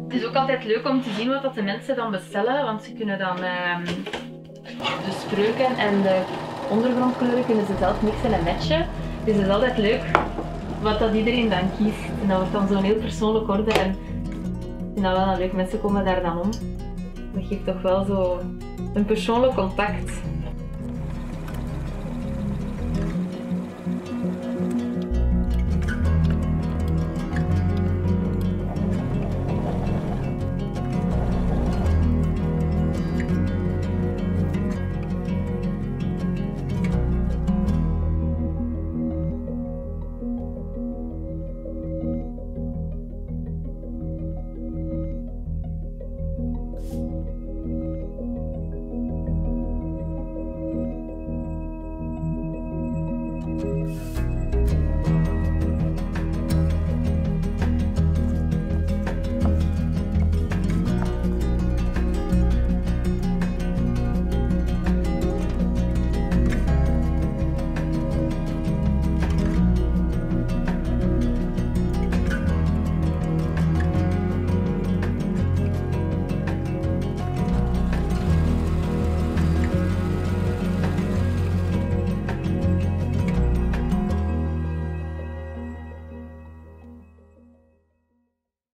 Het is ook altijd leuk om te zien wat dat de mensen dan bestellen, want ze kunnen dan de spreuken en de ondergrondkleuren kunnen ze zelf mixen en matchen. Dus het is altijd leuk wat dat iedereen dan kiest. En dat wordt dan zo'n heel persoonlijk orde en ik vind dat wel leuk. Mensen komen daar dan om. Dat geeft toch wel zo een persoonlijk contact.